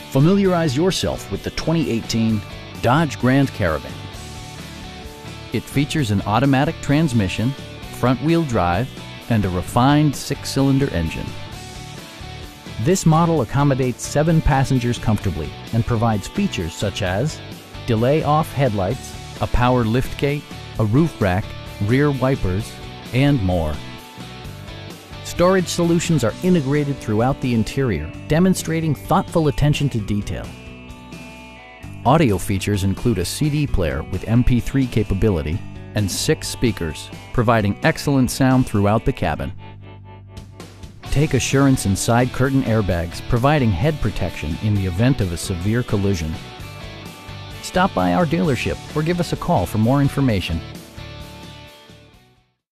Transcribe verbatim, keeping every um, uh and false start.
Familiarize yourself with the twenty eighteen Dodge Grand Caravan. It features an automatic transmission, front-wheel drive, and a refined six-cylinder engine. This model accommodates seven passengers comfortably and provides features such as delay-off headlights, a power liftgate, a roof rack, rear wipers, and more. Storage solutions are integrated throughout the interior, demonstrating thoughtful attention to detail. Audio features include a C D player with M P three capability and six speakers, providing excellent sound throughout the cabin. Take assurance in side curtain airbags, providing head protection in the event of a severe collision. Stop by our dealership or give us a call for more information.